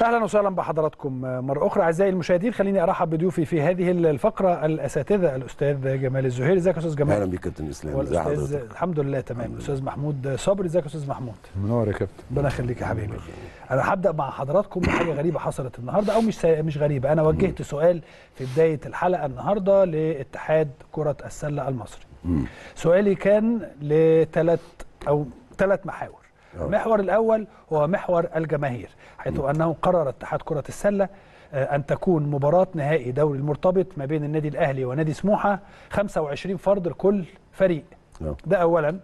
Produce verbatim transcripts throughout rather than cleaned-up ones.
اهلا وسهلا بحضراتكم مره اخرى اعزائي المشاهدين. خليني ارحب بضيوفي في هذه الفقره الاساتذه الاستاذ جمال الزهيري. ازيك يا استاذ جمال؟ اهلا بيك يا كابتن اسلام. ازي حضرتك؟ الحمد لله تمام. الاستاذ محمود صبري. ازيك يا استاذ محمود؟ منور يا كابتن. ربنا يخليك يا حبيبي. انا هبدا مع حضراتكم بحاجه غريبه حصلت النهارده، او مش مش غريبه. انا وجهت سؤال في بدايه الحلقه النهارده لاتحاد كره السله المصري. سؤالي كان لثلاث او ثلاث محاور. المحور الأول هو محور الجماهير، حيث أنه قرر اتحاد كرة السلة أن تكون مباراة نهائي دوري المرتبط ما بين النادي الأهلي ونادي سموحة خمسة وعشرين فرد لكل فريق. ده أولا،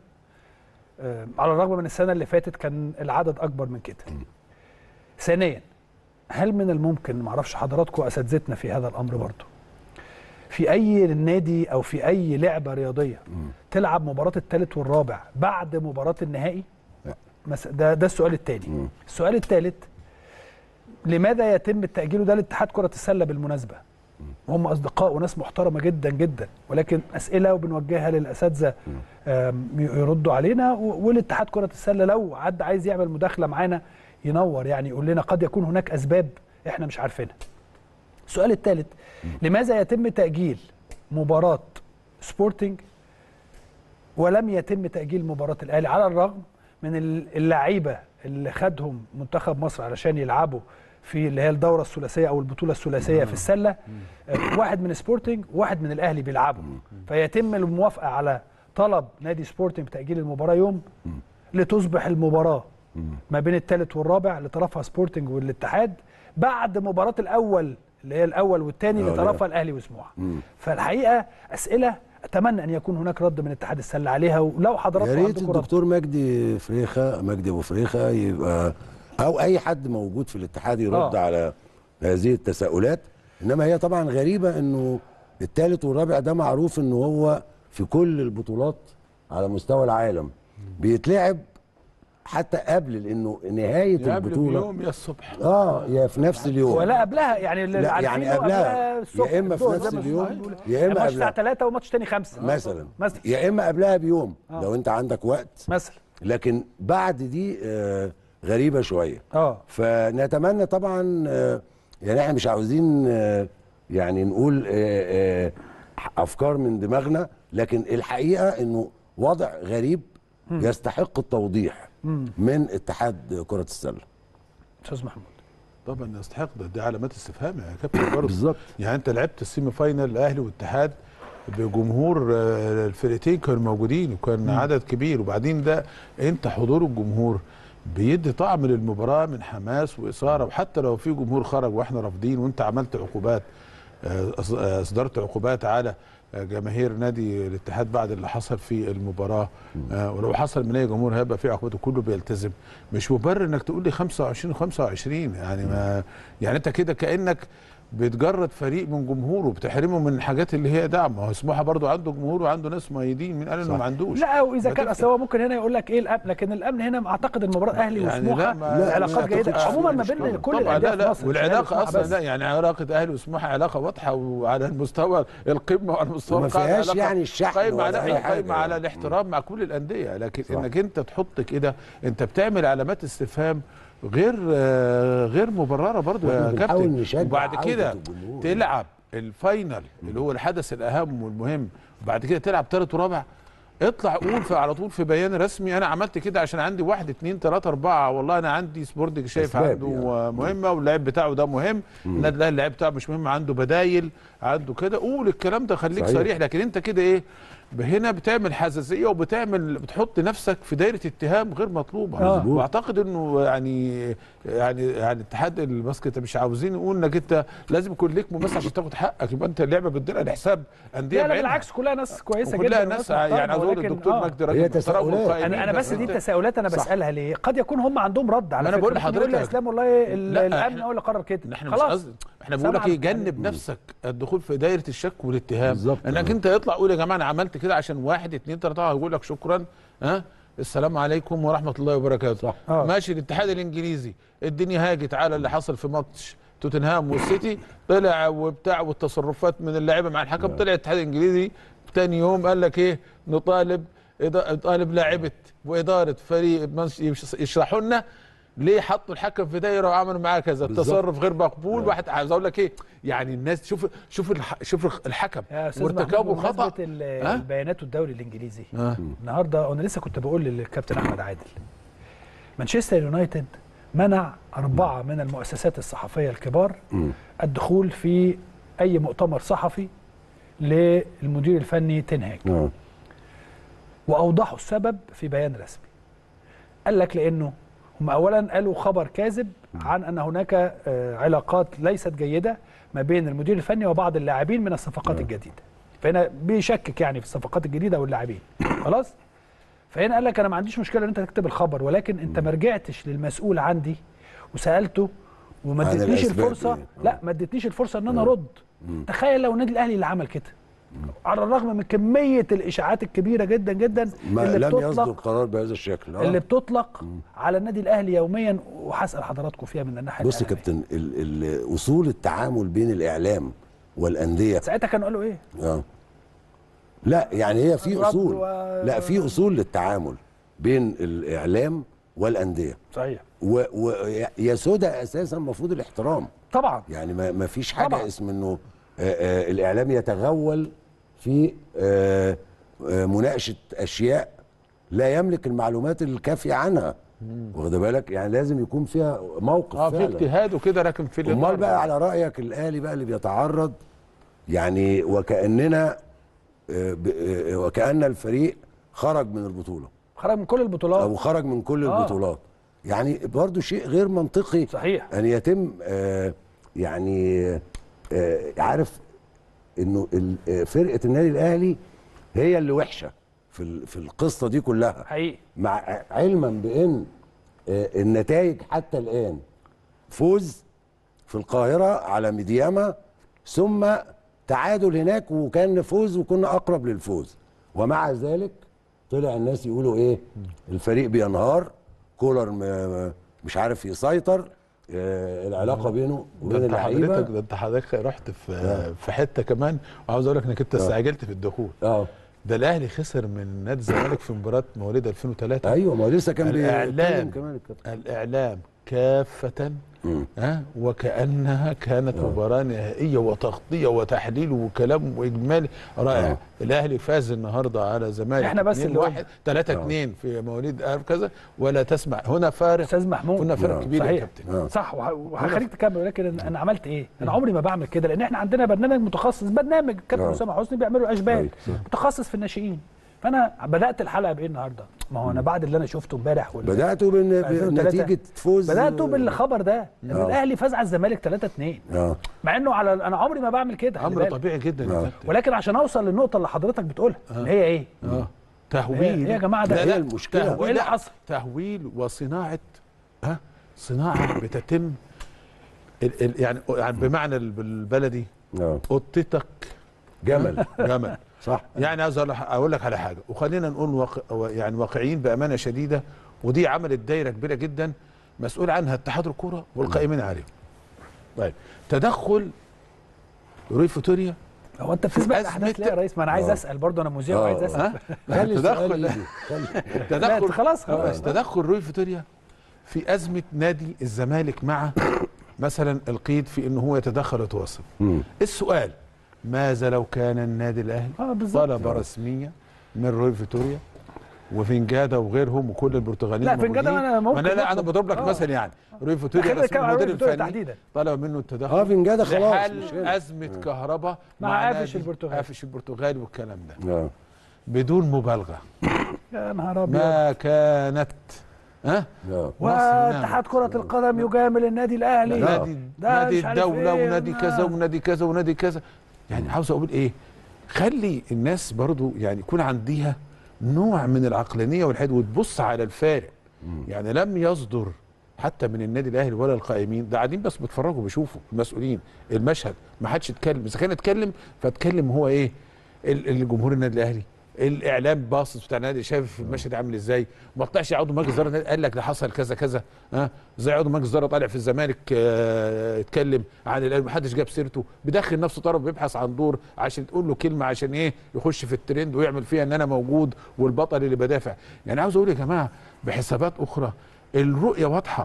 على الرغم من السنة اللي فاتت كان العدد أكبر من كده. ثانيا، هل من الممكن، معرفش حضراتكم أساتذتنا في هذا الأمر برضو، في أي نادي أو في أي لعبة رياضية تلعب مباراة الثالث والرابع بعد مباراة النهائي؟ ده ده السؤال الثاني. السؤال الثالث، لماذا يتم التأجيل ده لاتحاد كرة السلة بالمناسبة؟ هم أصدقاء وناس محترمة جدا جدا، ولكن أسئلة وبنوجهها للأساتذة يردوا علينا، والاتحاد كرة السلة لو حد عايز يعمل مداخلة معانا ينور، يعني يقول لنا قد يكون هناك أسباب إحنا مش عارفينها. السؤال الثالث، لماذا يتم تأجيل مباراة سبورتنج ولم يتم تأجيل مباراة الأهلي، على الرغم من اللعيبه اللي خدهم منتخب مصر علشان يلعبوا في اللي هي الدوره الثلاثيه او البطوله الثلاثيه في السله، واحد من سبورتنج وواحد من الاهلي بيلعبوا، فيتم الموافقه على طلب نادي سبورتنج بتاجيل المباراه يوم لتصبح المباراه ما بين الثالث والرابع لطرفها سبورتنج والاتحاد بعد مباراه الاول اللي هي الاول والثاني لطرفها الاهلي وسموحه. فالحقيقه اسئله اتمنى ان يكون هناك رد من اتحاد السله عليها، ولو حضراتكم يا ريت الدكتور مجدي فريخه مجدي ابو فريخه يبقى او اي حد موجود في الاتحاد يرد آه. على هذه التساؤلات. انما هي طبعا غريبه انه الثالث والرابع ده معروف انه هو في كل البطولات على مستوى العالم بيتلعب حتى قبل، لانه نهايه يا البطوله يا اليوم يا الصبح اه يا في نفس اليوم ولا قبلها، يعني لا يعني قبلها يا اما في نفس اليوم يا اما ماتش الساعه ثلاثة وماتش تاني خمسة مثلا مثلا يا اما قبلها بيوم آه. لو انت عندك وقت مثلا. لكن بعد دي آه غريبه شويه. اه فنتمنى طبعا آه يعني احنا مش عاوزين آه يعني نقول آه آه افكار من دماغنا، لكن الحقيقه انه وضع غريب م. يستحق التوضيح م. من اتحاد كره السله. استاذ محمود طبعا يستحق، ده دي علامات استفهام يا كابتن برضه. بالظبط. يعني انت لعبت السيمي فاينال الاهلي والاتحاد بجمهور الفرقتين كانوا موجودين وكان م. عدد كبير، وبعدين ده انت حضور الجمهور بيدي طعم للمباراه من حماس واثاره، وحتى لو في جمهور خرج واحنا رافضين وانت عملت عقوبات، اصدرت عقوبات على جماهير نادي الاتحاد بعد اللي حصل في المباراه، آه ولو حصل من اي جمهور هيبقى في عقوبات وكله بيلتزم. مش مبرر انك تقول لي خمسة وعشرين خمسة وعشرين، يعني ما يعني انت كده كانك بتجرد فريق من جمهوره وبتحرمه من الحاجات اللي هي دعم. ما هو سموحه برضه عنده جمهور وعنده ناس مؤيدين، مين قال انه ما عندوش؟ لا، واذا كان اصل هو ممكن هنا يقول لك ايه الامن، لكن الامن هنا اعتقد المباراه اهلي يعني وسموحه العلاقات جيده عموما ما بين كل الانديه في مصر. والعلاقه اصلا لا يعني علاقه اهلي وسموحه علاقه واضحه وعلى المستوى القمه وعلى المستوى ما فيهاش يعني الشحن قايمه على قايمه على الاحترام مع كل الانديه، لكن صح. انك انت تحط كده انت بتعمل علامات استفهام غير غير مبرره برضه يا كابتن. وبعد كده تلعب الفاينل اللي هو الحدث الاهم والمهم، وبعد كده تلعب ثالث ورابع، اطلع قول في على طول في بيان رسمي انا عملت كده عشان عندي واحد اثنين ثلاثة أربعة، والله انا عندي سبورتنج شايف عنده يعني مهمه واللعب بتاعه ده مهم، النادي الاهلي اللعب بتاعه مش مهم، عنده بدايل عنده كده، قول الكلام ده خليك صحيح. صريح. لكن انت كده ايه هنا بتعمل حساسيه وبتعمل بتحط نفسك في دايره اتهام غير مطلوبه. آه. واعتقد انه يعني يعني يعني اتحاد الباسكت مش عاوزين نقول انك انت لازم يكون ليك ممثل عشان تاخد حقك، يبقى انت اللعبه بتديرها لحساب انديه. لا لا بالعكس كلها ناس كويسه جدا، كلها ناس يعني عاوز اقول الدكتور آه. مجدي راجل محترم. انا انا بس دي تساؤلات انا بسالها ليه؟ قد يكون هم عندهم رد على انا بقول لحضرتك يا اسلام والله الامن هو اللي قرر كده خلاص. احنا بنقول لك ايه، جنب نفسك الدخول في دايره الشك والاتهام، انك انت اطلع قول يا جماعه انا عملت كده عشان واحد اتنين تلاته هيقول لك شكرا ها السلام عليكم ورحمه الله وبركاته. آه. ماشي. الاتحاد الانجليزي الدنيا هاجت على اللي حصل في ماتش توتنهام والسيتي، طلع وبتاع والتصرفات من اللاعيبه مع الحكم، طلع الاتحاد الانجليزي ثاني يوم قال لك ايه، نطالب نطالب لاعيبه واداره فريق يشرحوا لنا ليه حطوا الحكم في دايره وعملوا معاه كذا، التصرف غير مقبول. واحد عاوز اقول لك ايه، يعني الناس شوف شوف شوف الحكم وارتكابه خطا. البيانات الدوري الانجليزي آه. النهارده انا لسه كنت بقول للكابتن احمد عادل، مانشستر يونايتد منع اربعه من المؤسسات الصحفيه الكبار م. الدخول في اي مؤتمر صحفي للمدير الفني تين هاج م. واوضحوا السبب في بيان رسمي. قال لك لانه هم اولا قالوا خبر كاذب عن ان هناك علاقات ليست جيده ما بين المدير الفني وبعض اللاعبين من الصفقات الجديده، فهنا بيشكك يعني في الصفقات الجديده واللاعبين خلاص. فهنا قال لك انا ما عنديش مشكله ان انت تكتب الخبر، ولكن انت ما رجعتش للمسؤول عندي وسالته وما ادتنيش الفرصه. لا ما ادتنيش الفرصه ان انا ارد. تخيل لو النادي الاهلي اللي عمل كده، على الرغم من كميه الاشاعات الكبيره جدا جدا اللي لم يصدر قرار بهذا الشكل آه. اللي بتطلق مم. على النادي الاهلي يوميا، وهسال حضراتكم فيها من الناحيه بص يا كابتن، اصول التعامل بين الاعلام والانديه ساعتها كانوا قالوا ايه؟ اه لا يعني هي في اصول و... لا في اصول للتعامل بين الاعلام والانديه صحيح، ويسود اساسا المفروض الاحترام طبعا. يعني ما فيش حاجه طبعا. اسم انه آآ آآ الاعلام يتغول في آآ آآ مناقشه اشياء لا يملك المعلومات الكافيه عنها، واخد بالك؟ يعني لازم يكون فيها موقف اه في اجتهاد وكده. لكن في امال بقى على رايك الاهلي بقى اللي بيتعرض يعني وكاننا وكأن الفريق خرج من البطولة، خرج من كل البطولات أو خرج من كل آه. البطولات، يعني برضو شيء غير منطقي صحيح أن يتم آه يعني آه عارف إنه فرقة النادي الأهلي هي اللي وحشة في في القصة دي كلها حقيقي، مع علما بأن آه النتائج حتى الآن فوز في القاهرة على ميدياما، ثم تعادل هناك وكان نفوز وكنا اقرب للفوز، ومع ذلك طلع الناس يقولوا ايه؟ الفريق بينهار، كولر مش عارف يسيطر، آه العلاقه بينه وبين اللعيبه. ده انت حضرتك رحت في آه. في حته كمان، وعاوز اقول لك انك انت استعجلت في الدخول. اه ده الاهلي خسر من نادي الزمالك في مباراه مواليد ألفين وثلاثة. ايوه ما هو لسه كان الاعلام كمان الاعلام كافه ها أه؟ وكأنها كانت أوه. مباراة نهائية وتغطية وتحليل وكلام وإجمالي رائع. أوه. الأهلي فاز النهارده على الزمالك احنا بس اللي واحد ثلاثة اثنين في مواليد كذا، ولا تسمع هنا فارق استاذ محمود، هنا فارق كبير يا كابتن. أوه. صح، وهخليك تكمل. ولكن انا عملت ايه؟ انا عمري ما بعمل كده، لان احنا عندنا برنامج متخصص، برنامج كابتن اسامه حسني بيعملوا اشبال متخصص في الناشئين. فانا بدات الحلقه بايه النهارده؟ ما هو انا بعد اللي انا شفته امبارح بداتوا بنتيجه فوز، بداتوا بالخبر ده ان الاهلي فاز على الزمالك ثلاثة اثنين، مع انه على انا عمري ما بعمل كده، امر طبيعي جدا آه. ولكن عشان اوصل للنقطه اللي حضرتك بتقولها آه. اللي هي ايه؟ اه تهويل. ايه يا جماعه ده؟ هي المشكله وايه اللي حصل؟ تهويل وصناعه، ها صناعه بتتم ال ال يعني يعني بمعنى البلدي قطتك جمل جمل صح. يعني عايز اقول لك على حاجه، وخلينا نقول واقع يعني واقعيين بامانه شديده، ودي عملت دايره كبيره جدا مسؤول عنها اتحاد الكوره والقائمين عليه. طيب تدخل روي فوتوريا. هو انت بتسبق الاحداث ليه يا ريس؟ ما انا عايز اسال برضه، انا مذيع وعايز اسال. تدخل تدخل خلاص خلاص تدخل روي فوتوريا في ازمه نادي الزمالك مع مثلا القيد في انه هو يتدخل ويتوسط. السؤال ماذا لو كان النادي الاهلي آه طلب رسميه من روي فيتوريا وفنجاده وغيرهم وكل البرتغاليين؟ لا فنجاده انا ممكن انا لا انا بضرب لك آه. مثل يعني روي فيتوريا المدير الفني طلب منه التدخل اه فنجاده خلاص لحل ازمه آه. كهرباء مع قافش البرتغالي قافش البرتغالي والكلام ده آه. بدون مبالغه. يا نهار ابيض ما كانت ها أه؟ واتحاد كرة القدم يجامل النادي الاهلي، نادي نادي الدولة إيه ونادي كذا ونادي كذا ونادي كذا. يعني عاوز اقول ايه؟ خلي الناس برضو يعني يكون عندها نوع من العقلانية والحد وتبص على الفارق. يعني لم يصدر حتى من النادي الاهلي ولا القائمين، ده قاعدين بس بيتفرجوا بيشوفوا المسؤولين المشهد، ما حدش اتكلم. اذا كان اتكلم فاتكلم هو ايه؟ الجمهور النادي الاهلي، الاعلام باصص بتاع النادي شايف المشهد عامل ازاي، ما طلعش عضو مجلس اداره قال لك ده حصل كذا كذا، ها زي عضو مجلس اداره طالع في الزمالك اه اتكلم عن الاهلي ما حدش جاب سيرته، بيدخل نفسه طرف بيبحث عن دور عشان تقول له كلمه عشان ايه؟ يخش في الترند ويعمل فيها ان انا موجود والبطل اللي بدافع. يعني عاوز اقول يا جماعه بحسابات اخرى الرؤيه واضحه.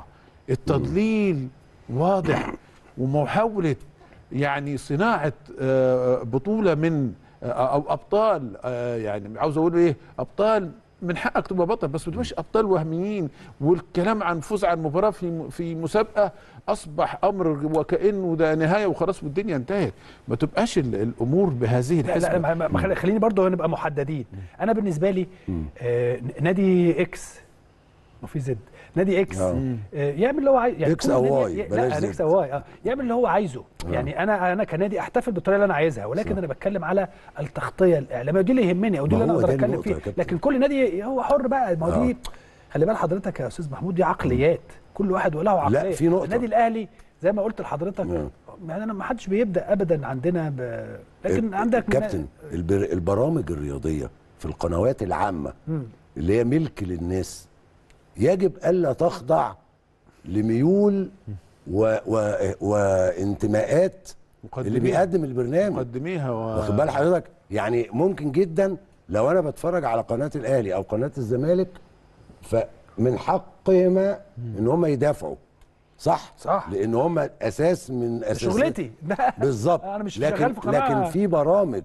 التضليل واضح، ومحاوله يعني صناعه بطوله من او ابطال، يعني عاوز اقول ايه، ابطال من حقك تبقى بطل بس ما تبقاش ابطال وهميين. والكلام عن فوز عن مباراه في في مسابقه اصبح امر وكانه ده نهايه وخلاص والدنيا انتهت. ما تبقاش الامور بهذه الحسبه. لا لا خليني برضه نبقى محددين. انا بالنسبه لي آه نادي اكس وفي زد، نادي اكس آه يعمل اللي هو عايزه، يعني اكس او واي، لا اكس او واي اه يعمل اللي هو عايزه آه. يعني انا انا كنادي احتفل بالطريقه اللي انا عايزها، ولكن صح. انا بتكلم على التغطيه الاعلاميه، ودي اللي يهمني او دي اللي انا اقدر اتكلم فيها. لكن كل نادي هو حر بقى. ما هو دي خلي بال حضرتك يا استاذ محمود، دي عقليات كل واحد وله عقليه. لا في نقطه، النادي الاهلي زي ما قلت لحضرتك يعني انا ما حدش بيبدا ابدا عندنا ب... لكن عندك كابتن البر... البرامج الرياضيه في القنوات العامه م. اللي هي ملك للناس يجب الا تخضع لميول و... و... وانتماءات اللي بيقدم البرنامج مقدميها و... واخد بال حضرتك. يعني ممكن جدا لو انا بتفرج على قناه الاهلي او قناه الزمالك فمن حقهما ان هم يدافعوا صح صح، لان هم اساس من اساس شغلتي بالظبط. انا مش لكن شغال في قناه، لكن في برامج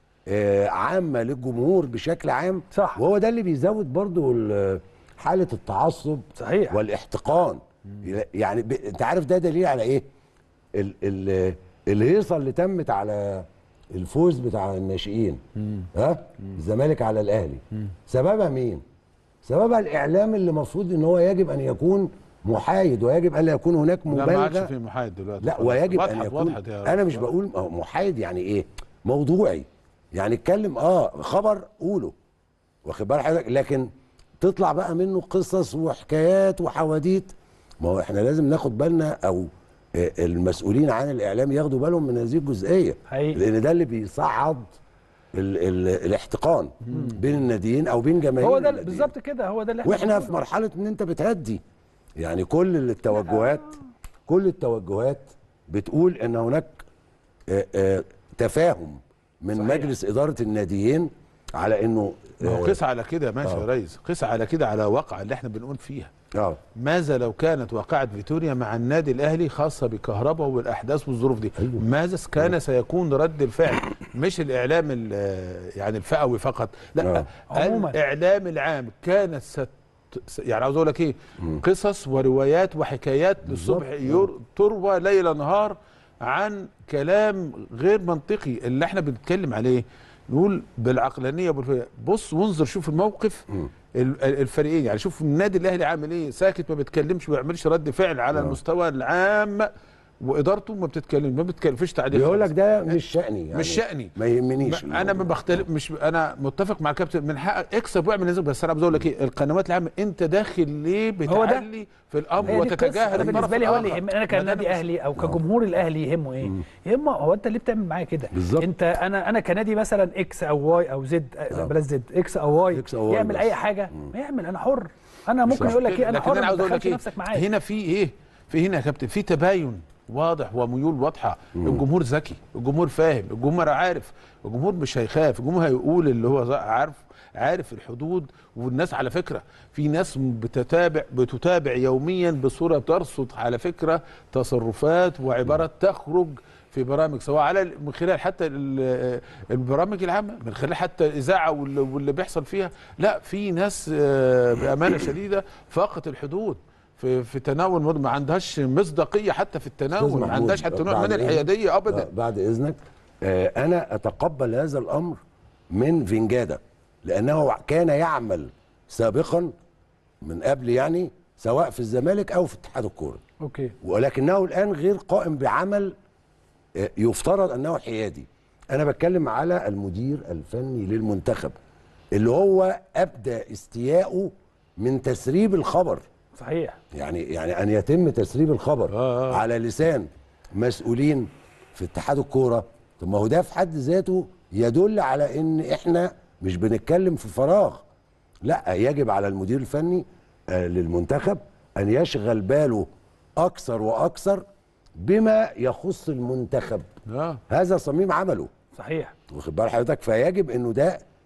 آه عامه للجمهور بشكل عام صح، وهو ده اللي بيزود برضو حاله التعصب صحيح والاحتقان. مم. يعني ب... انت عارف ده دليل على ايه؟ ال... ال... الهيصه اللي تمت على الفوز بتاع الناشئين ها الزمالك على الاهلي، مم. سببها مين؟ سببها الاعلام اللي المفروض ان هو يجب ان يكون محايد، ويجب ان لا يكون هناك مبالغه. لا ما عادش في محايد دلوقتي. لا ويجب ان يكون، انا مش بقول محايد يعني ايه، موضوعي. يعني اتكلم اه خبر قوله واخد بال حضرتك، لكن تطلع بقى منه قصص وحكايات وحواديت. ما هو احنا لازم ناخد بالنا، او المسؤولين عن الاعلام ياخدوا بالهم من هذه الجزئيه، لان ده اللي بيصعد ال ال الاحتقان مم. بين الناديين او بين جماهير. هو ده بالظبط كده، هو ده اللي احنا واحنا في مرحله ان انت بتهدي. يعني كل التوجهات كل التوجهات بتقول ان هناك آآ آآ تفاهم من صحيح. مجلس اداره الناديين على انه قيس على كده ماشي يا ريس، قيس على كده على واقع اللي احنا بنقول فيها. اه ماذا لو كانت واقعة فيتوريا مع النادي الاهلي خاصه بكهرباء والاحداث والظروف دي؟ أيوة. ماذا كان سيكون رد الفعل؟ مش الاعلام يعني الفئوي فقط، لا آه. الاعلام العام كانت ست يعني عاوز اقول لك ايه، قصص وروايات وحكايات للصبح تروى ليل نهار عن كلام غير منطقي اللي احنا بنتكلم عليه. نقول بالعقلانيه، بص وانظر شوف الموقف م. الفريقين. يعني شوف النادي الاهلي عامل ايه، ساكت ما بيتكلمش ما بيعملش رد فعل على أوه. المستوى العام، وادارته ما بتتكلم ما بتتكلمش تعليق. بيقول لك ده مش شأني، يعني مش شأني، ما يهمنيش. ما انا ما بختلف، مش انا متفق مع الكابتن من حقك اكسب واعمل نظام، بس انا بقول لك ايه، القنوات العامه انت داخل ليه بتعلي في الامر وتتجاهل؟ انا بالنسبه لي هو اللي يهمني، انا كنادي اهلي او كجمهور الاهلي يهمه ايه؟ يهمه هو انت ليه بتعمل معايا كده؟ انت انا انا كنادي مثلا اكس او واي او زد، بلاش زد، اكس او واي يعمل اي حاجه ما يعمل، انا حر. انا ممكن اقول لك ايه، انا حر، ما تدخلش نفسك معايا. هنا في ايه؟ في هنا يا كابتن في تباين واضح وميول واضحه. مم. الجمهور ذكي، الجمهور فاهم، الجمهور عارف، الجمهور مش هيخاف، الجمهور هيقول اللي هو عارف عارف الحدود. والناس على فكره في ناس بتتابع بتتابع يوميا بصوره ترصد على فكره تصرفات وعبارات تخرج في برامج، سواء على من خلال حتى البرامج العامه، من خلال حتى الاذاعه واللي بيحصل فيها. لا في ناس بامانه شديده فاقت الحدود في في تناول، ما عندهاش مصداقيه حتى في التناول، ما عندهاش حتى نوع من الحياديه ابدا. بعد اذنك آه انا اتقبل هذا الامر من فينجادا، لانه كان يعمل سابقا من قبل، يعني سواء في الزمالك او في اتحاد الكوره. اوكي. ولكنه الان غير قائم بعمل آه يفترض انه حيادي. انا بتكلم على المدير الفني للمنتخب اللي هو ابدى استياءه من تسريب الخبر. صحيح. يعني يعني ان يتم تسريب الخبر آه آه. على لسان مسؤولين في اتحاد الكوره. طب ما هو ده في حد ذاته يدل على ان احنا مش بنتكلم في فراغ. لا، يجب على المدير الفني آه للمنتخب ان يشغل باله اكثر واكثر بما يخص المنتخب. آه. هذا صميم عمله. صحيح. واخد بال حضرتك؟ فيجب انه ده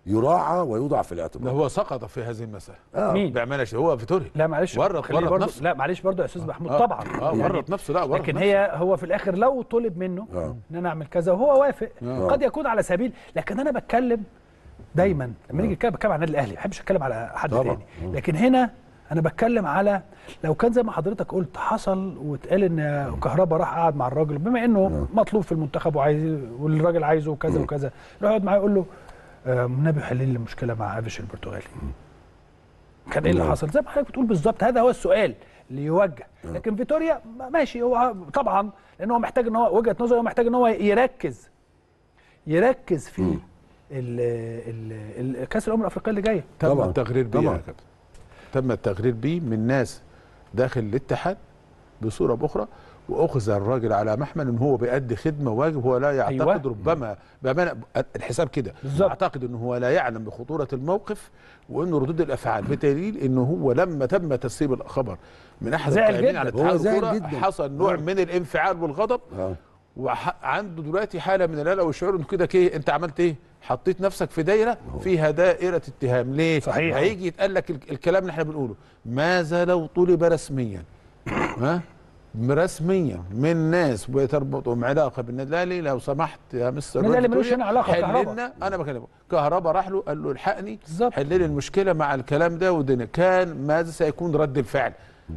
يراعى ويوضع في الاعتبار. هو سقط في هذه المساله. آه. مين؟ بأمانة هو فيتوريا. لا معلش ورط ورط نفسه. لا معلش برضه يا استاذ محمود. آه. طبعا اه يعني ورط نفسه. لا ورط لكن نفسه. هي هو في الاخر لو طلب منه آه. ان انا اعمل كذا وهو وافق آه. قد يكون على سبيل، لكن انا بتكلم دايما لما نيجي نتكلم بتكلم عن النادي الاهلي، ما بحبش اتكلم على حد طبعا. تاني. لكن هنا انا بتكلم على لو كان زي ما حضرتك قلت حصل واتقال ان كهربا راح قعد مع الراجل بما انه مطلوب في المنتخب وعايز والراجل عايزه كذا وكذا، يروح يقعد معاه يقول له آه النبي حل لي المشكله مع افيش البرتغالي. كان ايه اللي حصل؟ زي ما حضرتك بتقول بالظبط، هذا هو السؤال اللي يوجه. لكن فيتوريا ماشي، هو طبعا لان هو محتاج ان هو وجهه نظره، هو محتاج ان هو يركز يركز في ال ال كاس الامم الافريقيه اللي جايه. تم التغرير بيه يا كابتن، تم التغرير بيه من ناس داخل الاتحاد بصوره باخرى، واخذ الراجل على محمل ان هو بيأدي خدمه واجب. هو لا يعتقد أيوة. ربما بامانه الحساب كده اعتقد ان هو لا يعلم بخطوره الموقف وانه ردود الافعال، بدليل انه هو لما تم تسريب الخبر من احد القائمين على اتحاد الكوره حصل نوع أوه. من الانفعال والغضب، أوه. وعنده دلوقتي حاله من القلق والشعور انه كده كده انت عملت ايه؟ حطيت نفسك في دايره فيها دائره اتهام. ليه؟ صحيح. هيجي يتقال لك الكلام اللي احنا بنقوله، ماذا لو طلب رسميا ها رسميا من ناس بتربطهم علاقه بالنادي الاهلي، لو سمحت يا مستر النادي الاهلي ملوش هنا علاقه بكهرباء. انا بكلمه كهرباء راح له قال له الحقني حل لي المشكله مع الكلام ده والدنيا. كان ماذا سيكون رد الفعل؟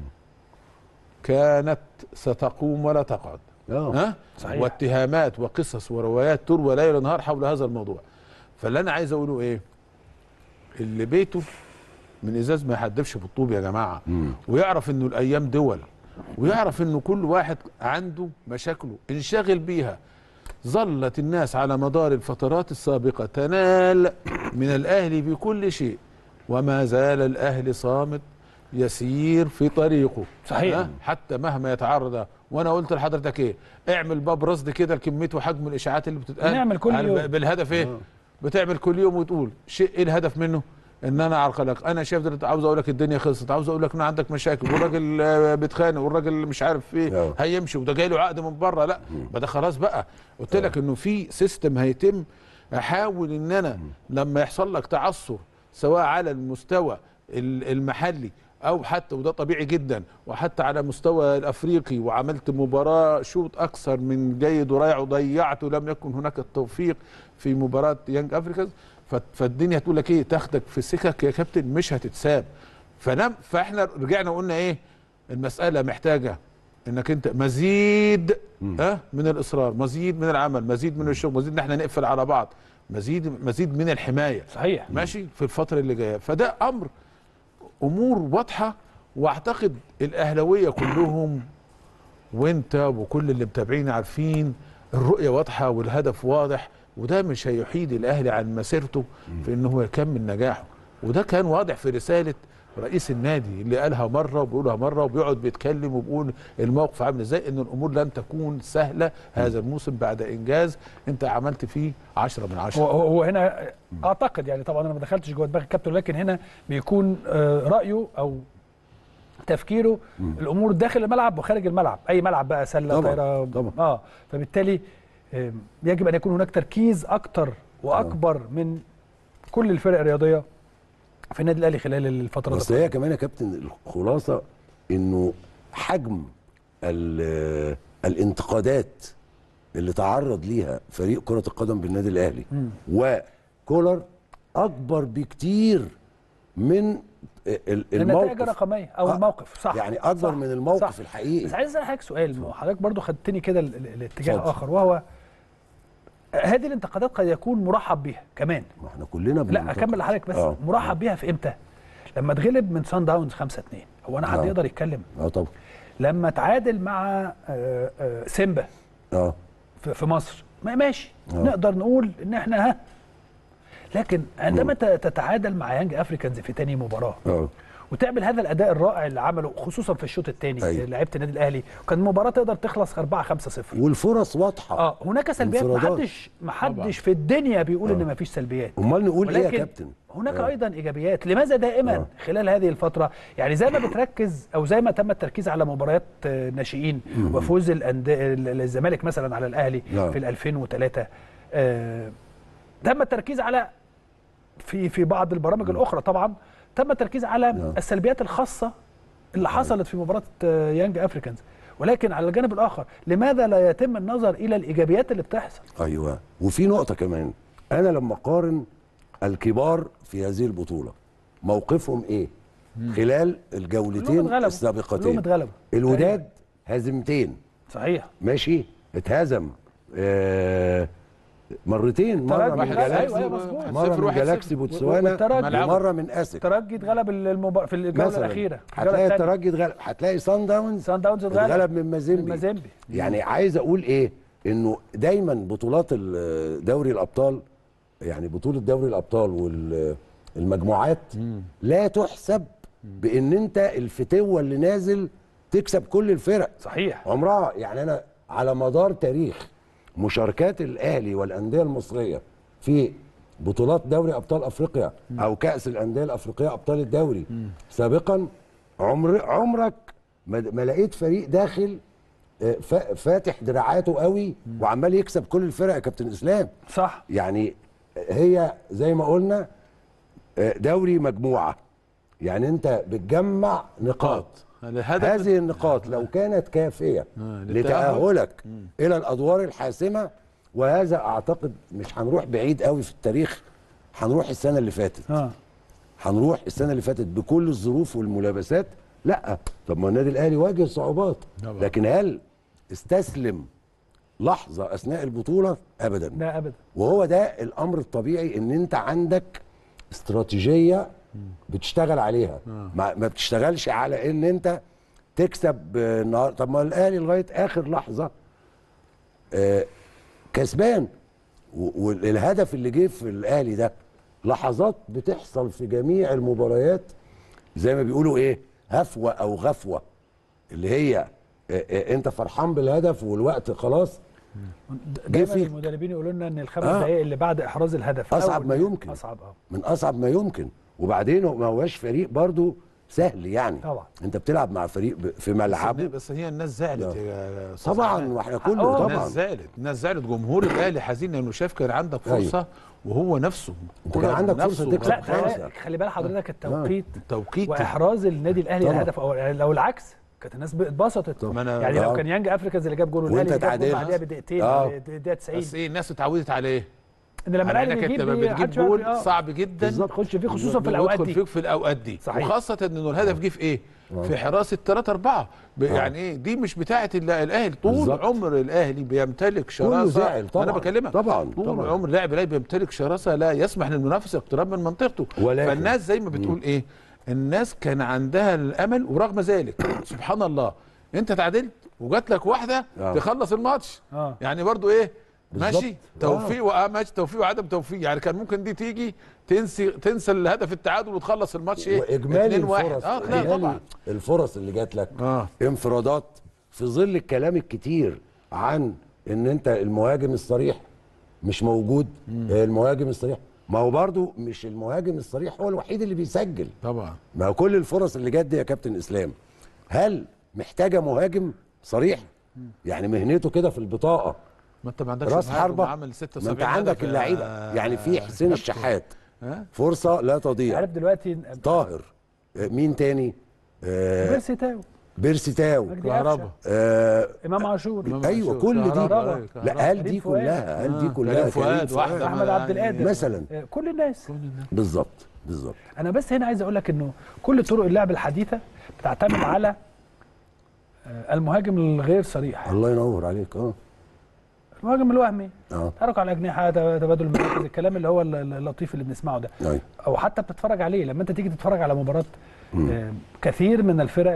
كانت ستقوم ولا تقعد. ها صحيح. واتهامات وقصص وروايات تروى ليل نهار حول هذا الموضوع. فاللي انا عايز اقوله ايه؟ اللي بيته من ازاز ما يحدفش بالطوب يا جماعه. مم. ويعرف انه الايام دول، ويعرف انه كل واحد عنده مشاكله انشغل بيها. ظلت الناس على مدار الفترات السابقه تنال من الاهلي بكل شيء، وما زال الاهلي صامت يسير في طريقه. صحيح. حتى مهما يتعرض. وانا قلت لحضرتك ايه؟ اعمل باب رصد كده لكميه وحجم الاشاعات اللي بتتقال. نعمل كل يوم بالهدف ايه؟ آه. بتعمل كل يوم وتقول شيء. ايه الهدف منه؟ ان انا اعرقلك. انا شايف دلوقتي عاوز اقول لك الدنيا خلصت، عاوز اقول لك ان عندك مشاكل والراجل بيتخانق والراجل مش عارف ايه هيمشي وده جاي له عقد من بره. لا ما ده خلاص بقى. قلت لك انه في سيستم هيتم. احاول ان انا لما يحصل لك تعثر سواء على المستوى المحلي او حتى، وده طبيعي جدا، وحتى على مستوى الافريقي، وعملت مباراه شوط اكثر من جيد ورائع وضيعت ولم يكن هناك التوفيق في مباراه يانج افريكانز، فالدنيا هتقول لك ايه؟ تاخدك في سكك يا كابتن مش هتتساب. فنم فاحنا رجعنا وقلنا ايه؟ المساله محتاجه انك انت مزيد اه من الاصرار، مزيد من العمل، مزيد من الشغل، مزيد ان احنا نقفل على بعض، مزيد مزيد من الحمايه. صحيح. ماشي في الفتره اللي جايه. فده امر امور واضحه، واعتقد الاهلاويه كلهم وانت وكل اللي متابعين عارفين الرؤيه واضحه والهدف واضح، وده مش هيحيد الاهلي عن مسيرته في ان هو يكمل نجاحه. وده كان واضح في رساله رئيس النادي اللي قالها مره وبيقولها مره وبيقعد بيتكلم وبيقول الموقف عامل ازاي، ان الامور لن تكون سهله هذا الموسم بعد انجاز انت عملت فيه عشرة من عشرة. هو, هو هنا اعتقد يعني طبعا انا ما دخلتش جوه دماغ الكابتن، لكن هنا بيكون رايه او تفكيره مم. الامور داخل الملعب وخارج الملعب، اي ملعب بقى سله طايره طبعا. اه فبالتالي يجب ان يكون هناك تركيز اكتر واكبر آه. من كل الفرق الرياضيه في النادي الاهلي خلال الفتره دي. بس هي كمان يا كابتن الخلاصه انه حجم الانتقادات اللي تعرض ليها فريق كره القدم بالنادي الاهلي م. وكولر اكبر بكتير من الموقف، النتائج الرقميه او الموقف. صح يعني اكبر صح من الموقف صح. الحقيقي. بس عايز اسالك سؤال، حضرتك برضو خدتني كده الاتجاه الاخر، وهو هذه الانتقادات قد يكون مرحب بها كمان. ما احنا كلنا لا اكمل لحضرتك بس. آه. مرحب بيها في امتى؟ لما اتغلب من سان داونز خمسة اتنين، هو انا حد آه. يقدر يتكلم؟ اه طبعا. لما تعادل مع آآ آآ سيمبا اه في مصر ماشي آه. نقدر نقول ان احنا ها، لكن عندما تتعادل مع يانج افريكانز في تاني مباراه اه وتعمل هذا الاداء الرائع اللي عمله خصوصا في الشوط الثاني أيوة. لعيبه النادي الاهلي، وكان المباراه تقدر تخلص أربعة خمسة صفر والفرص واضحه. اه هناك سلبيات، ما حدش ما حدش في الدنيا بيقول آه. ان ما فيش سلبيات. امال نقول ايه يا كابتن؟ هناك آه. ايضا ايجابيات. لماذا دائما آه. خلال هذه الفتره يعني زي ما بتركز او زي ما تم التركيز على مباريات ناشئين وفوز الزمالك مثلا على الاهلي آه. في ألفين وثلاثة، آه. تم التركيز على في في بعض البرامج الاخرى طبعا تم التركيز على م. السلبيات الخاصه اللي حصلت في مباراه يانج افريكانز، ولكن على الجانب الاخر لماذا لا يتم النظر الى الايجابيات اللي بتحصل؟ ايوه، وفي نقطه كمان، انا لما اقارن الكبار في هذه البطوله موقفهم ايه مم. خلال الجولتين السابقتين؟ الوداد هزيمتين صحيح، ماشي، اتهزم آه مرتين، مره من جالاكسي أيوة مره من جالاكسي بوتسوانا ومره من اسك. الترجي اتغلب المب... في الجوله الاخيره، هتلاقي الترجي اتغلب، هتلاقي سان داونز سان داونز اتغلب من مازيمبي. مازيمبي يعني عايز اقول ايه، انه دايما بطولات دوري الابطال، يعني بطوله دوري الابطال والمجموعات لا تحسب بان انت الفتوه اللي نازل تكسب كل الفرق. صحيح، عمرها، يعني انا على مدار تاريخ مشاركات الاهلي والانديه المصريه في بطولات دوري ابطال افريقيا او كاس الانديه الافريقيه ابطال الدوري سابقا، عمر عمرك ما لقيت فريق داخل فاتح دراعاته قوي وعمال يكسب كل الفرق يا كابتن اسلام. صح، يعني هي زي ما قلنا دوري مجموعه، يعني انت بتجمع نقاط، هذه النقاط لو كانت كافيه آه لتأهلك مم. الى الادوار الحاسمه، وهذا اعتقد مش هنروح بعيد قوي في التاريخ، هنروح السنه اللي فاتت آه. هنروح السنه اللي فاتت بكل الظروف والملابسات. لا، طب ما النادي الاهلي واجه صعوبات، لكن هل استسلم لحظه اثناء البطوله؟ ابدا، لا ابدا. وهو ده الامر الطبيعي، ان انت عندك استراتيجيه بتشتغل عليها، آه. ما بتشتغلش على ان انت تكسب النهارده. طب ما الاهلي لغايه اخر لحظه آه كسبان، والهدف اللي جه في الاهلي ده لحظات بتحصل في جميع المباريات، زي ما بيقولوا ايه، هفوه او غفوه، اللي هي آه آه انت فرحان بالهدف والوقت خلاص. دايما المدربين يقولوا لنا ان الخمس آه. دقائق اللي بعد احراز الهدف اصعب ما يمكن، اصعب اه من اصعب ما يمكن. وبعدين ما هوش فريق برضو سهل، يعني طبعا انت بتلعب مع فريق في ملعبه. بس هي الناس زعلت يا طبعا، واحنا كله طبعا الناس زعلت، الناس زعلت. جمهور الاهلي حزين لانه شاف كان عندك فرصه. أيوه. وهو نفسه كان عندك فرصه تكسب. لا خلي بالك حضرتك، التوقيت التوقيت واحراز النادي الاهلي الهدف، او لو العكس كانت الناس اتبسطت. يعني لو كان يانج افريكانز اللي جاب جول الاهلي جاب جول بعديها بدقيقتين، الدقيقه تسعين، بس ايه الناس اتعودت عليه ان لما الاهلي بيجيب بتجيب جول آه. صعب جدا تخش فيه، خصوصا في الاوقات دي، في الاوقات دي صحيح. وخاصه انه الهدف جه في ايه؟ آه. في حراسه ثلاثة أربعة، يعني ايه دي مش بتاعه الاهلي. طول بالزبط. عمر الاهلي بيمتلك شراسه، انا بكلمك طبعا طول طبعا. عمر لاعب الاهلي بيمتلك شراسه لا يسمح للمنافس اقتراب من منطقته. فالناس زي ما بتقول ايه، الناس كان عندها الامل، ورغم ذلك سبحان الله انت تعادلت وجات لك واحده آه. تخلص الماتش آه. يعني برضو ايه ماشي توفيق واه ماشي توفيق وعدم توفيق، يعني كان ممكن دي تيجي تنسي تنسى الهدف التعادل وتخلص الماتش ايه واجمالي الفرص اه لا طبعا الفرص اللي جات لك آه. انفرادات في ظل الكلام الكتير عن ان انت المهاجم الصريح مش موجود. مم. المهاجم الصريح، ما هو برضو مش المهاجم الصريح هو الوحيد اللي بيسجل طبعا. ما هو كل الفرص اللي جت دي يا كابتن اسلام هل محتاجه مهاجم صريح؟ مم. يعني مهنته كده في البطاقه، ما انت ما عندكش راس حربه، عامل ستة وسبعين، ما انت عندك اللعيبه آه يعني في حسين الشحات فرصه لا تضيع. عارف دلوقتي طاهر، مين تاني؟ آه بيرسي تاو بيرسي تاو كهربا، آه امام عاشور، ايوه كل دي. لا هل دي كلها هل دي كلها فؤاد واحد احمد عبد القادر مثلا، آه كل الناس بالظبط بالظبط. انا بس هنا عايز اقول لك انه كل طرق اللعب الحديثه بتعتمد على المهاجم الغير صريح. الله ينور عليك. اه المهاجم الوهمي، اه تحرك على الاجنحه، تبادل المراكز، الكلام اللي هو اللطيف اللي بنسمعه ده. أي. او حتى بتتفرج عليه لما انت تيجي تتفرج على مباراه آه كثير من الفرق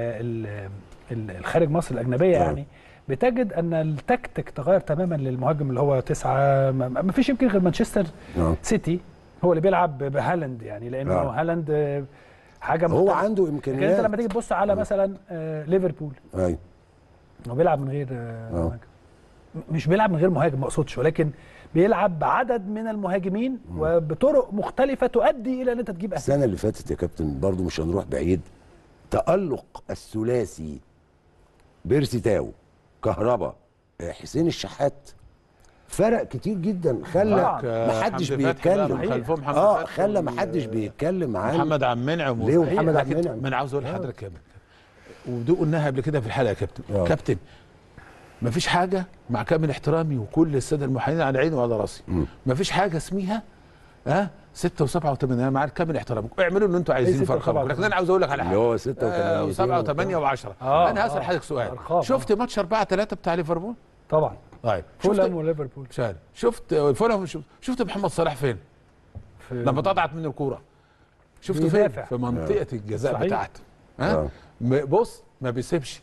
الخارج مصر الاجنبيه، أه. يعني بتجد ان التكتيك تغير تماما للمهاجم اللي هو تسعه. ما فيش يمكن غير مانشستر أه. سيتي هو اللي بيلعب بهالاند، يعني لانه أه. هالاند حاجه هو مختلف. عنده امكانيات. لكن انت لما تيجي تبص على مثلا آه ليفربول، ايوه هو بيلعب من غير آه مش بيلعب من غير مهاجم، ما اقصدش، ولكن بيلعب بعدد من المهاجمين مم. وبطرق مختلفه تؤدي الى ان انت تجيب اهداف. السنه اللي فاتت يا كابتن برضو مش هنروح بعيد، تألق الثلاثي بيرسي تاو كهربا حسين الشحات فرق كتير جدا، خلى ما حدش بيتكلم. اه خلى ما حدش بيتكلم عن محمد عبد المنعم. ليه محمد عبد المنعم؟ ما انا عاوز اقول لحضرتك كمان، ودي قلناها قبل كده في الحلقه يا كابتن. أوه. كابتن ما فيش حاجه، مع كامل احترامي وكل الساده المحامين على عيني وعلى راسي، ما فيش حاجه اسمها ها ستة وسبعة وثمانية. انا مع كامل احترامكم اعملوا اللي انتوا عايزين في ارقامكم، لكن انا عاوز اقول لك على حاجه. اللي هو ستة وثمانية وسبعة وثمانية وعشرة. آه انا هسال حضرتك سؤال. شفت ماتش أربعة ثلاثة بتاع ليفربول؟ طبعا. طيب فولهام وليفربول. شفت فولهام، شفت محمد صلاح فين؟ لما اتقطعت من الكوره شفته فين؟ في منطقه الجزاء بتاعته. ها؟ بص ما بيسيبش.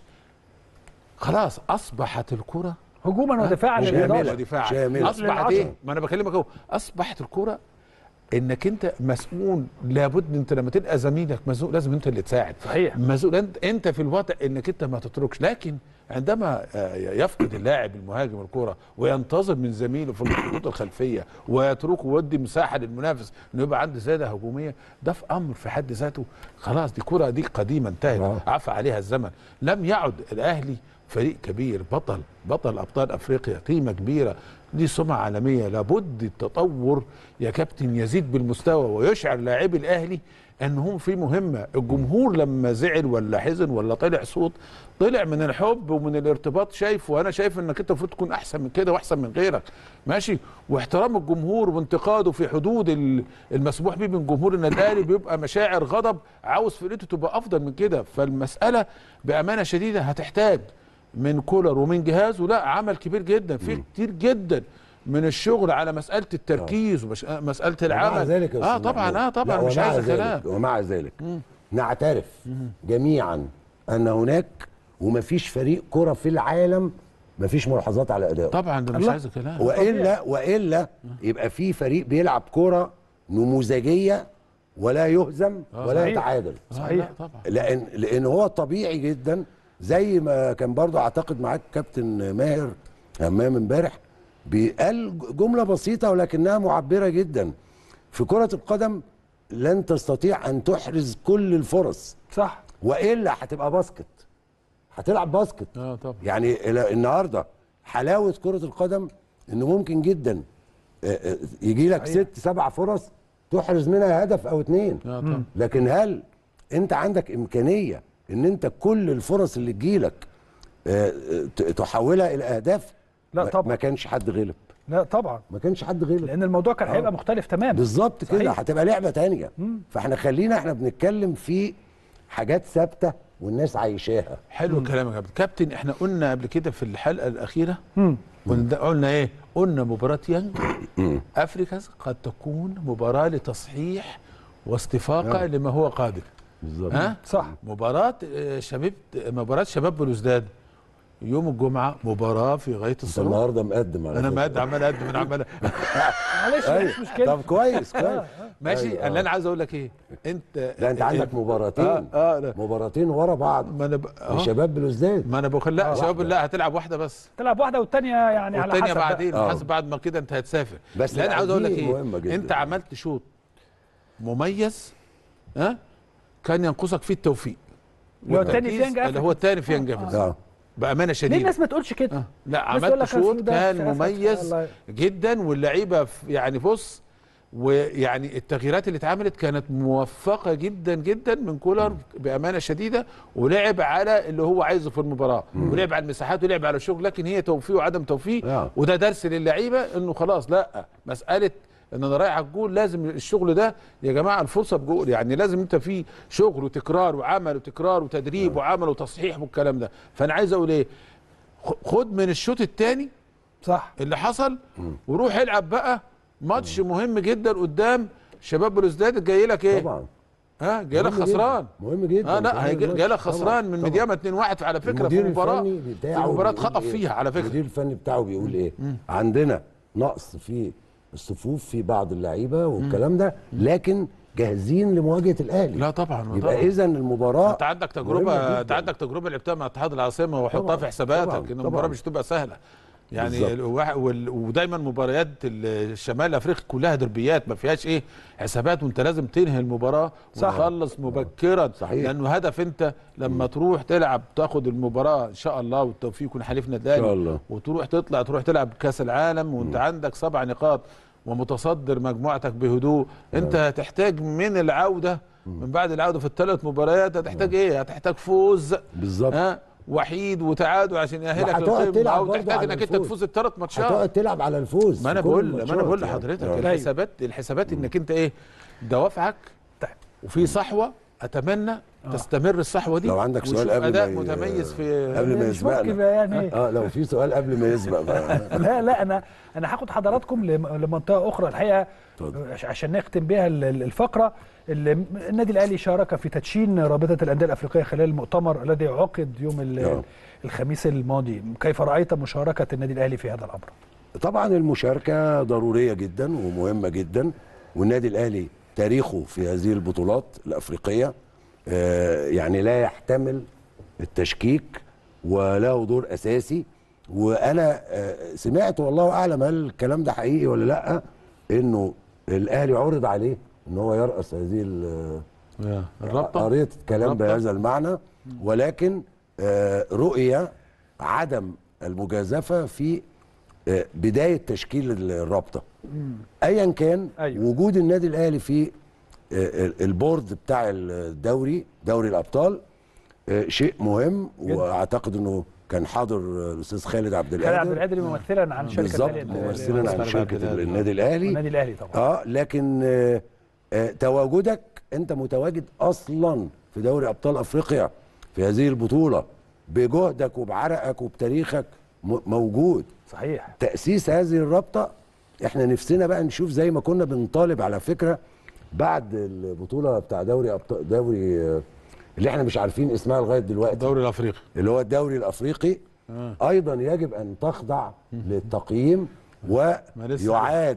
خلاص اصبحت الكوره هجوما ودفاعا شامله ودفاعا. اصبحت ايه؟ ما انا بكلمك اهو، اصبحت الكوره انك انت مسؤول. لابد انت لما تلقى زميلك مزنوق لازم انت اللي تساعد. صحيح. مسؤول انت, انت في الوضع انك انت ما تتركش، لكن عندما يفقد اللاعب المهاجم الكرة وينتظر من زميله في الخطوط الخلفيه ويتركه ويدي مساحه للمنافس انه يبقى عنده زياده هجوميه، ده في امر في حد ذاته خلاص. دي كرة دي قديمه انتهت، عفى عليها الزمن. لم يعد الاهلي فريق كبير، بطل بطل ابطال افريقيا، قيمه كبيره، دي سمعه عالميه. لابد التطور يا كابتن يزيد بالمستوى ويشعر لاعبي الاهلي انهم في مهمه. الجمهور لما زعل ولا حزن ولا طلع صوت، طلع من الحب ومن الارتباط، شايف وانا شايف انك انت المفروض تكون احسن من كده واحسن من غيرك، ماشي. واحترام الجمهور وانتقاده في حدود المسموح به من جمهور النادي الاهلي، بيبقى مشاعر غضب، عاوز فرقته تبقى افضل من كده. فالمساله بامانه شديده هتحتاج من كولر ومن جهازه لا عمل كبير جدا، في كتير جدا من الشغل على مساله التركيز ومساله العمل. ذلك اه طبعا اه طبعا مش عايز كلام. ومع ذلك مم. نعترف مم. جميعا ان هناك ومفيش فريق كره في العالم مفيش ملاحظات على ادائه. طبعا ده مش عايز كلام. والا والا يبقى في فريق بيلعب كره نموذجيه ولا يهزم آه ولا صحيح. يتعادل. صحيح. طبعا. لان لان هو طبيعي جدا، زي ما كان برضو اعتقد معاك كابتن ماهر همام امبارح بيقال جمله بسيطه ولكنها معبره جدا. في كره القدم لن تستطيع ان تحرز كل الفرص، صح، والا هتبقى باسكت، هتلعب باسكت. اه طبعا. يعني النهارده حلاوه كره القدم انه ممكن جدا يجي لك ست سبع فرص تحرز منها هدف او اتنين. اه طبعا. لكن هل انت عندك امكانيه ان انت كل الفرص اللي تجيلك تحولها الى اهداف؟ لا طبعا. ما كانش حد غلب. لا طبعا، ما كانش حد غلب، لان الموضوع كان هيبقى مختلف تماما. بالظبط كده، هتبقى لعبه ثانيه. فاحنا خلينا احنا بنتكلم في حاجات ثابته والناس عايشاها. حلو الكلام يا كابتن. كابتن احنا قلنا قبل كده في الحلقه الاخيره مم. قلنا ايه؟ قلنا مباراه يانج افريكاز قد تكون مباراه لتصحيح واستفاقه لما هو قادم. بالظبط. ها صح. مباراه شباب مباراه شباب بلوزداد يوم الجمعه مباراه في غايه الصعوبه. النهارده مقدم على انا مقدم عمال اقدم انا عمال معلش مش مشكله. طب كويس كويس ماشي. أيوة. اللي انا عايز اقول لك ايه، انت لا انت عندك مباراتين آه آه مباراتين ورا بعض. ما انا ب... شباب بلوزداد. ما انا بقول لا شباب لا هتلعب واحده بس، تلعب واحده والثانيه يعني على حسب، والثانيه بعدين حسب بعد ما كده انت هتسافر. بس اللي انا عاوز اقول لك ايه، انت عملت شوط مميز ها، كان ينقصك فيه التوفيق. اللي هو الثاني في يانج اللي هو الثاني في يانج افريكاز بامانه شديده. ليه الناس ما تقولش كده؟ آه. لا عملت شوط كان مميز جدا، واللعيبه يعني بص، ويعني التغييرات اللي اتعملت كانت موفقه جدا جدا من كولر بامانه شديده، ولعب على اللي هو عايزه في المباراه، مم. ولعب على المساحات ولعب على الشغل. لكن هي توفيق وعدم توفيق، آه. وده درس للعيبه انه خلاص لا مساله ان انا رايح على الجول لازم الشغل ده يا جماعه الفرصه بجول، يعني لازم انت في شغل وتكرار وعمل وتكرار وتدريب وعمل وتصحيح والكلام ده. فانا عايز اقول ايه، خد من الشوط الثاني صح اللي حصل وروح العب بقى ماتش مهم جدا قدام شباب بلوزداد. جاي لك ايه طبعا، ها جاي لك خسران مهم جدا. اه لا جاي لك خسران من ميدياما اتنين واحد على فكره في مباراه في مباراه خطف فيها على فكره. المدير الفني بتاعه بيقول ايه؟ مم. عندنا نقص في الصفوف في بعض اللعيبه والكلام ده، لكن جاهزين لمواجهه الاهلي. لا طبعا. يبقى اذا المباراه انت عندك تجربه، انت عندك تجربه لعبتها مع اتحاد العاصمه وحطها في حساباتك ان المباراه مش تبقى سهله. يعني ودايما مباريات الشمال الافريقي كلها دربيات ما فيهاش ايه حسابات، وانت لازم تنهي المباراه وتخلص مبكرا. صحيح. لانه هدف انت لما م. تروح تلعب تاخد المباراه ان شاء الله والتوفيق يكون حليفنا الاهلي، وتروح تطلع تروح تلعب كاس العالم وانت م. عندك سبع نقاط ومتصدر مجموعتك بهدوء. انت هتحتاج من العوده من بعد العوده في الثلاث مباريات هتحتاج ايه؟ هتحتاج فوز بالظبط وحيد وتعادل عشان يأهلك للقمه، او تحتاج انك انت تفوز الثلاث ماتشات. هتقعد تلعب على الفوز. ما انا بقول ما انا بقول لحضرتك يعني. الحسابات الحسابات انك انت ايه دوافعك وفي صحوه. اتمنى آه. تستمر الصحوه دي. لو عندك سؤال قبل اداء متميز في قبل ما يسبقنا يعني. اه لو في سؤال قبل ما يسبق بقى. لا لا انا انا هاخد حضراتكم لمنطقه اخرى الحقيقه عشان نختم بيها الفقره. النادي الاهلي شارك في تدشين رابطه الانديه الافريقيه خلال المؤتمر الذي عقد يوم الخميس الماضي. كيف رايت مشاركه النادي الاهلي في هذا الامر؟ طبعا المشاركه ضروريه جدا ومهمه جدا، والنادي الاهلي تاريخه في هذه البطولات الافريقيه آه يعني لا يحتمل التشكيك وله دور اساسي. وانا آه سمعت والله اعلم هل الكلام ده حقيقي ولا لا، انه الاهلي عرض عليه ان هو يرأس هذه الرابطه. قريت كلام بهذا المعنى، ولكن آه رؤيه عدم المجازفه في آه بدايه تشكيل الرابطه ايا كان. أيوة. وجود النادي الاهلي في البورد بتاع الدوري دوري الابطال شيء مهم جدا. واعتقد انه كان حاضر الاستاذ خالد عبد القادر خالد عبد القادر ممثلا عن شركه بالظبط ممثلا عن شركه النادي الاهلي النادي الاهلي طبعا. اه لكن آه آه تواجدك انت متواجد اصلا في دوري ابطال افريقيا في هذه البطوله بجهدك وبعرقك وبتاريخك موجود. صحيح. تاسيس هذه الرابطه احنا نفسنا بقى نشوف زي ما كنا بنطالب على فكره بعد البطوله بتاع دوري ابطال دوري اللي احنا مش عارفين اسمها لغايه دلوقتي، الدوري الافريقي اللي هو الدوري الافريقي آه. ايضا يجب ان تخضع للتقييم ويعاد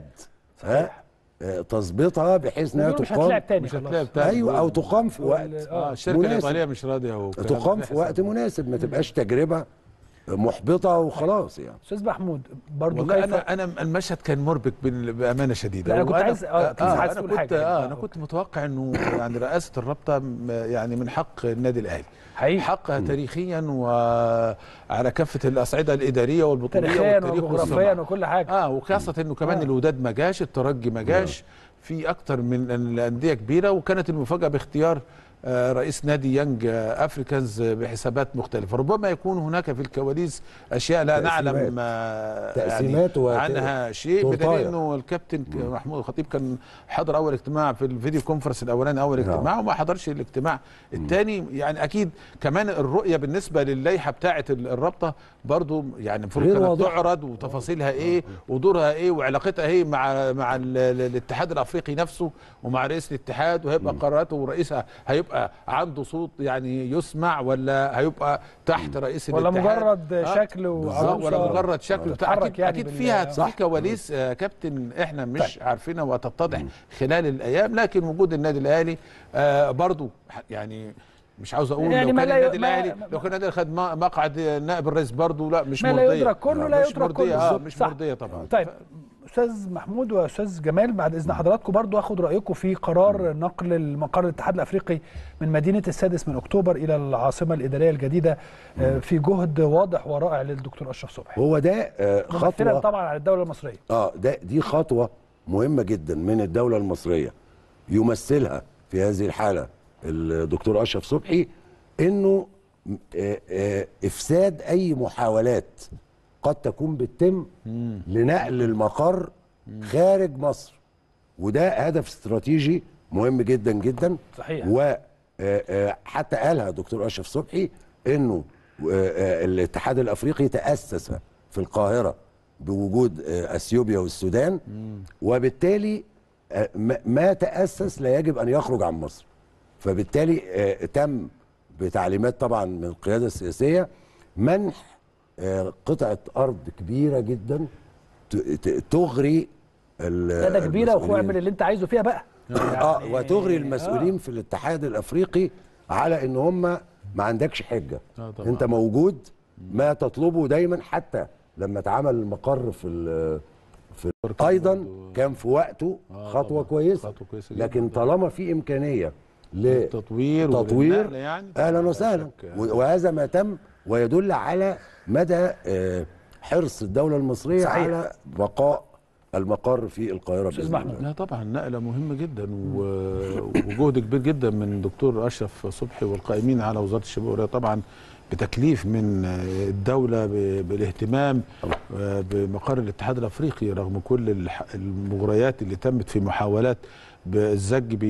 تظبيطها بحيث انها تقام مش هتلاعب تاني. ايوه او تقام في وقت اه الشركه الايطاليه مش راضيه تقام في وقت مناسب، ما تبقاش تجربه محبطه وخلاص يعني. استاذ محمود برضه والله كيف انا انا المشهد كان مربك بامانه شديده. انا كنت عايز اه, آه عايز انا كنت اه انا كنت متوقع انه يعني رئاسه الرابطه يعني من حق النادي الاهلي حقيقي حقها م. تاريخيا وعلى كافه الاصعده الاداريه والبطوليه والتاريخ وجغرافيا وكل حاجه اه وخاصه انه كمان آه. الوداد ما جاش، الترجي ما جاش، في اكتر من الانديه كبيره. وكانت المفاجاه باختيار رئيس نادي يانج افريكانز بحسابات مختلفه. ربما يكون هناك في الكواليس اشياء لا نعلم تقسيمات يعني عنها شيء، بدليل انه الكابتن محمود الخطيب كان حضر اول اجتماع في الفيديو كونفرنس الاولاني اول اجتماع وما حضرش الاجتماع الثاني. يعني اكيد كمان الرؤيه بالنسبه للائحه بتاعه الرابطه برضو يعني المفروض كانت تعرض وتفاصيلها ايه ودورها ايه وعلاقتها ايه مع مع الاتحاد الافريقي نفسه ومع رئيس الاتحاد، وهيبقى قراراته ورئيسها هيبقى عنده صوت يعني يسمع ولا هيبقى تحت رئيس ولا الاتحاد ولا مجرد شكل وعروسه ولا مجرد شكل بتاع اكيد, يعني أكيد فيها في كواليس آه كابتن احنا مش طيب. عارفينها وهتتضح خلال الايام. لكن وجود النادي الاهلي آه برضو يعني مش عاوز اقول يعني لو كان النادي الاهلي لو كان النادي خد مقعد نائب الرئيس برضو لا مش مرضيه. لا يدرك كله لا يدرك كله اه مش مرضيه طبعا. طيب استاذ محمود واستاذ جمال بعد اذن حضراتكم برضو اخد رايكم في قرار نقل المقر الاتحاد الافريقي من مدينه السادس من اكتوبر الى العاصمه الاداريه الجديده في جهد واضح ورائع للدكتور اشرف صبحي. هو ده خطوه طبعا على الدوله المصريه. اه ده دي خطوه مهمه جدا من الدوله المصريه يمثلها في هذه الحاله الدكتور اشرف صبحي، انه افساد اي محاولات قد تكون بتتم لنقل المقر خارج مصر، وده هدف استراتيجي مهم جدا جدا. صحيح. وحتى قالها دكتور اشرف صبحي انه الاتحاد الافريقي تاسس في القاهره بوجود اثيوبيا والسودان، وبالتالي ما تاسس لا يجب ان يخرج عن مصر. فبالتالي تم بتعليمات طبعا من القياده السياسيه منح قطعه ارض كبيره جدا تغري ده كبيره واعمل اللي انت عايزه فيها بقى يعني اه وتغري المسؤولين آه. في الاتحاد الافريقي على ان هم ما عندكش حجه. آه انت موجود، ما تطلبه دايما حتى لما اتعمل المقر في في ايضا كان في وقته خطوه كويسه، خطوة كويسة لكن طالما في امكانيه للتطوير تطوير يعني اهلا وسهلا، وهذا ما تم ويدل على مدى حرص الدوله المصريه صحيح. على بقاء المقر في القاهره باذن الله. لا طبعا نقله مهمه جدا وجهد كبير جدا من الدكتور اشرف صبحي والقائمين على وزاره الشباب والرياضه، طبعا بتكليف من الدوله بالاهتمام بمقر الاتحاد الافريقي رغم كل المغريات اللي تمت في محاولات بالزج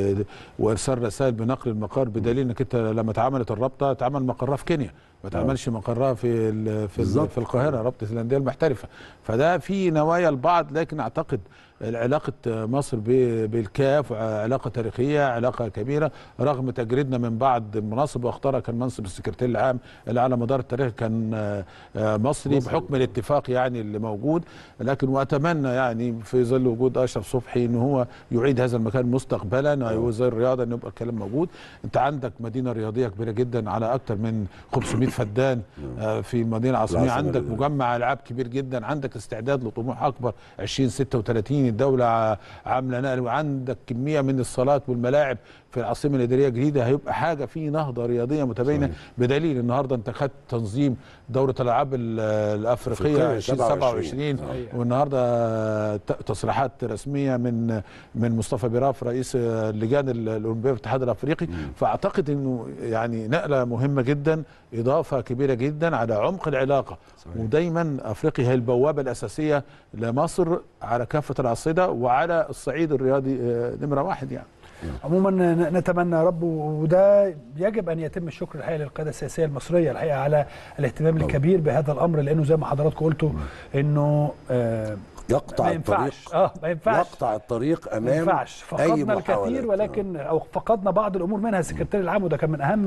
وارسال رسائل بنقل المقر، بدليل انك انت لما اتعملت الرابطه اتعمل مقرها في كينيا ما تعملش مقرها في في, في القاهره رابطه الانديه المحترفه، فده في نوايا البعض، لكن اعتقد علاقه مصر بالكاف علاقه تاريخيه علاقه كبيره رغم تجريدنا من بعض المناصب واختارها كان منصب السكرتير العام اللي على مدار التاريخ كان مصري بحكم الاتفاق يعني اللي موجود، لكن واتمنى يعني في ظل وجود اشرف صبحي ان هو يعيد هذا المكان مستقبلا وزير الرياضه ان يبقى الكلام موجود. انت عندك مدينه رياضيه كبيره جدا على اكثر من خمسمائة فدان في المدينه العاصميه، عندك مجمع العاب كبير جدا، عندك استعداد لطموح اكبر ألفين وستة وثلاثين الدوله عامله نقل، وعندك كميه من الصالات والملاعب في العاصمه الاداريه الجديده، هيبقى حاجه في نهضه رياضيه متباينه صحيح. بدليل النهارده انت خدت تنظيم دوره الالعاب الافريقيه ألفين وسبعة وعشرين والنهارده تصريحات رسميه من من مصطفى براف رئيس اللجان الاولمبيه في الاتحاد الافريقي، فاعتقد انه يعني نقله مهمه جدا، اضافه كبيره جدا على عمق العلاقه صحيح. ودايما افريقيا هي البوابه الاساسيه لمصر على كافه الاصعده وعلى الصعيد الرياضي نمره واحد يعني. عموما نتمنى يا رب، وده يجب ان يتم الشكر الحقيقه للقياده السياسيه المصريه الحقيقه على الاهتمام الكبير بهذا الامر، لانه زي ما حضراتكم قلتوا انه آه يقطع ما ينفعش الطريق اه ما ينفعش يقطع الطريق امام ما ينفعش. فقدنا الكثير ولكن او فقدنا بعض الامور منها السكرتير العام، وده كان من اهم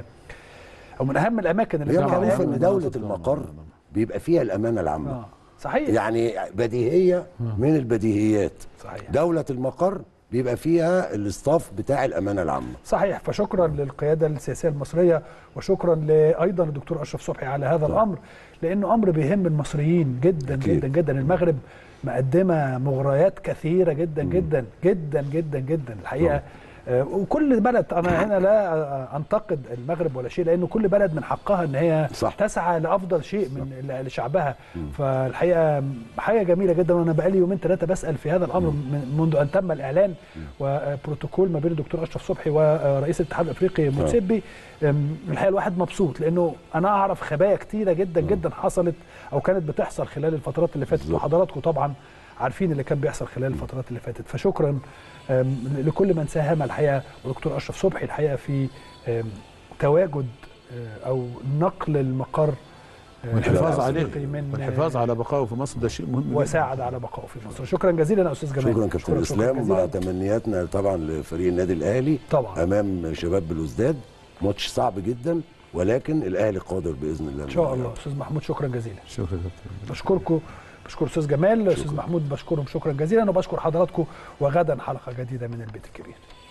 او من اهم الاماكن اللي هي معروف ان دوله المقر بيبقى فيها الامانه العامه آه. صحيح يعني بديهيه من البديهيات صحيح. دوله المقر بيبقى فيها الاستاف بتاع الامانه العامه صحيح. فشكرا للقياده السياسيه المصريه وشكرا ايضا للدكتور اشرف صبحي على هذا طبعا. الامر، لانه امر بيهم المصريين جدا أكيد. جدا جدا. المغرب مقدمه مغريات كثيره جدا م. جدا جدا جدا جدا الحقيقه طبعا. وكل بلد، انا هنا لا انتقد المغرب ولا شيء، لانه كل بلد من حقها ان هي صح. تسعى لافضل شيء من لشعبها. فالحقيقه حاجه جميله جدا، وانا بقالي يومين ثلاثه بسال في هذا الامر منذ ان تم الاعلان وبروتوكول ما بين الدكتور اشرف صبحي ورئيس الاتحاد الافريقي موتسيبي. الحقيقه الواحد مبسوط، لانه انا اعرف خبايا كتيره جدا جدا حصلت او كانت بتحصل خلال الفترات اللي فاتت، وحضراتكم طبعا عارفين اللي كان بيحصل خلال الفترات اللي فاتت. فشكرا لكل من ساهم الحقيقه، ودكتور اشرف صبحي الحقيقه في تواجد او نقل المقر والحفاظ عليه والحفاظ على بقائه في مصر، ده شيء مهم وساعد على بقائه في مصر. شكرا جزيلا يا استاذ جمال. شكرا كابتن اسلام، مع تمنياتنا طبعا لفريق النادي الاهلي طبعا امام شباب بلوزداد. ماتش صعب جدا ولكن الاهلي قادر باذن الله ان شاء الله. استاذ محمود شكرا جزيلا. شكرا كابتن. بشكركم، بشكر استاذ جمال، استاذ محمود بشكرهم شكرا جزيلا، وبشكر حضراتكم، وغدا حلقه جديده من البيت الكبير.